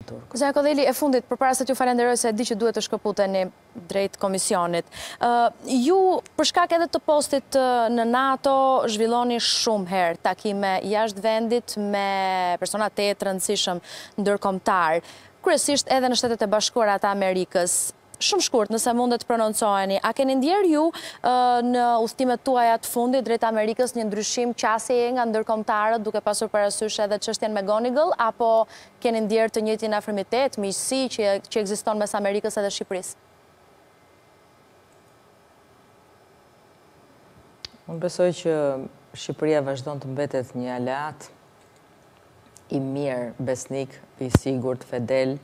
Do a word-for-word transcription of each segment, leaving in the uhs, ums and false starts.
turk. Zë Kodheli, e fundit, përpara se t'ju falenderoj se e di që duhet të shkëputeni drejt komisionit. Ju, për shkak edhe të postit në NATO, zhvilloni shumë herë takime jashtë vendit me persona të të rëndësishëm ndërkombëtar, kryesisht edhe në Shtetet e Bashkuara të Amerikës. Shumë shkurt, nëse mundet të prononcoheni, a keni ndjerë ju në udhëtimet tuaja të fundit drejt Amerikës një ndryshim qasjeje nga ndërkombëtarët duke pasur parasysh edhe çështjen me McGonigal, apo keni ndjerë të njëjtin afrimitet, miqësi që, që ekziston mes Amerikës edhe Shqipërisë? Unë besoj që Shqipëria vazhdon të mbetet një aleat i mirë, besnik, i sigurt, fedel,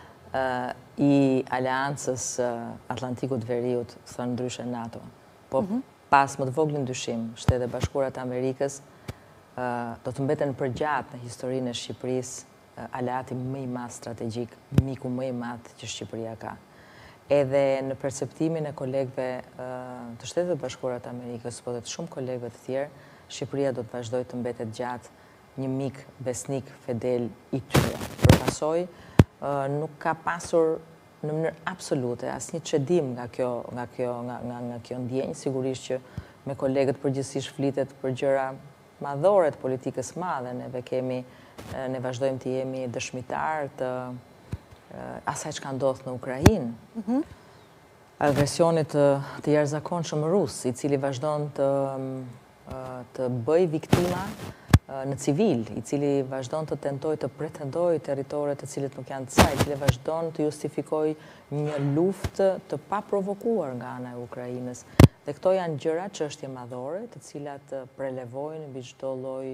i aleancës Atlantikut Veriut, thënë ndryshe NATO. Po pas më të voglin ndryshim, Shtetet e Bashkuara të Amerikës do të mbeten përgjatë në historinë e Shqipërisë aleati më i madh strategjik, miku më i madh që Shqipëria ka. Edhe në perceptimin e kolegëve të Shtetet e Bashkuara të Amerikës, po dhe të shumë kolegëve të tjerë, Shqipëria do të vazhdojë të mbetet gjatë një mik besnik fedel i tyre. Përpasoj, nuk ka pasur në mënyrë absolute asnjë çedim nga kjo nga kjo nga nga nga kjo ndjenjë, sigurisht që me kolegët përgjithsisht flitet për gjëra madhore të politikës madhe, neve kemi ne vazhdojmë të jemi dëshmitar të asaj çka ndodh në Ukrainë. Agresionit të jashtëzakonshëm rus, i cili vazhdon të të bëj viktima në civil, i cili vazhdon të tentoj të pretendoj teritoret të cilit nuk janë të saj, i cili vazhdon të justifikoj një luftë të paprovokuar nga ana e Ukrainës. Dhe këto janë gjëra, çështje madhore, të cilat prelevojnë mbi çdo lloj,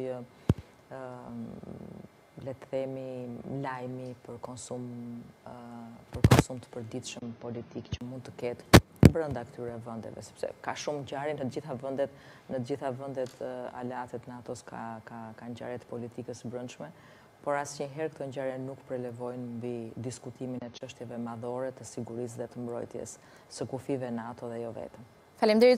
le të themi, lajmi për konsum për konsum të përditshëm politik që mund të ketë brenda këtyre vendeve, sepse ka shumë ngjarje në të gjitha vendet, në të gjitha vendet aleatët NATO-s ka ka ka ngjarje të politikës së brendshme, por asnjëherë këto ngjarje nuk prelevojnë mbi diskutimin e çështjeve madhore të sigurisë dhe të mbrojtjes së kufive NATO dhe jo vetëm. Faleminderit.